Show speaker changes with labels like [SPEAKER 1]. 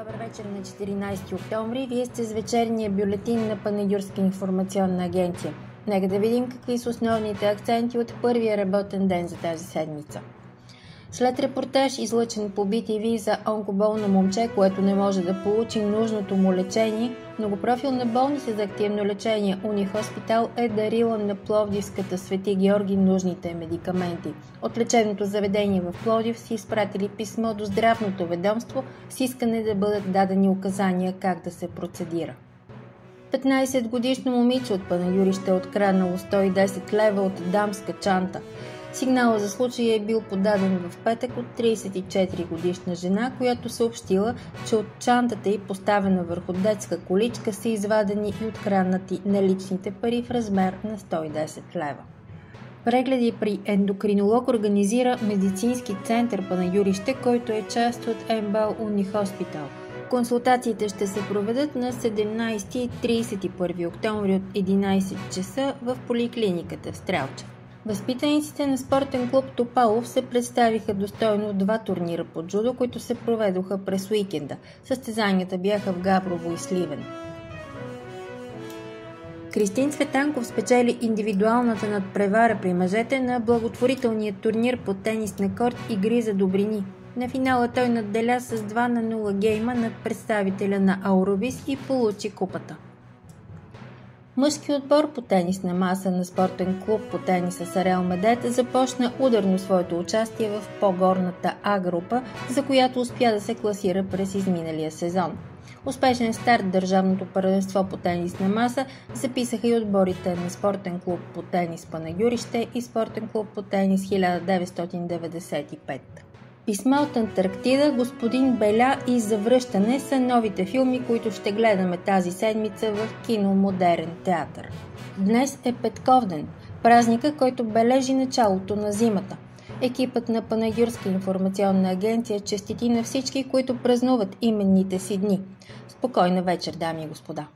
[SPEAKER 1] Добър вечер на 14 октомври. Вие сте с вечерния бюлетин на Панагюрска информационна агенция. Нека да видим какви са основните акценти от първия работен ден за тази седмица. След репортаж, излъчен по BTV за онкоболно момче, което не може да получи нужното му лечение, многопрофилна болница за активно лечение Унихоспитал е дарила на пловдивската Свети Георги нужните медикаменти. От лечебното заведение в Пловдив си изпратили писмо до здравното ведомство с искане да бъдат дадени указания как да се процедира. 15-годишно момиче от Панагюрище е откраднало 110 лева от дамска чанта. Сигналът за случая е бил подаден в петък от 34-годишна жена, която съобщила, че от чантата й, поставена върху детска количка, са извадени и откраднати наличните пари в размер на 110 лева. Прегледи при ендокринолог организира медицински център Панагюрище, който е част от МБАЛ Унихоспитал. Консултациите ще се проведат на 17 и 31 октомври от 11 часа в поликлиниката в Стрелча. Възпитаниците на спортен клуб Топалов се представиха достойно в 2 турнира по джудо, които се проведоха през уикенда. Състезанията бяха в Габрово и Сливен. Кристин Цветанков спечели индивидуалната надпревара при мъжете на благотворителния турнир по тенис на корт Игри за добрини. На финала той надделя с 2-0 гейма над представителя на Ауробис и получи купата. Мъжки отбор по тенис на маса на спортен клуб по тениса с Реал Медет започна ударно своето участие в по-горната А група, за която успя да се класира през изминалия сезон. Успешен старт в държавното първенство по тенис на маса записаха и отборите на спортен клуб по тенис Панагюрище и спортен клуб по тенис 1995. Писма от Антарктида, Господин Беля и Завръщане са новите филми, които ще гледаме тази седмица в Кино Модерен театър. Днес е Петковден, празника, който бележи началото на зимата. Екипът на Панагюрска информационна агенция честити на всички, които празнуват именните си дни. Спокойна вечер, дами и господа!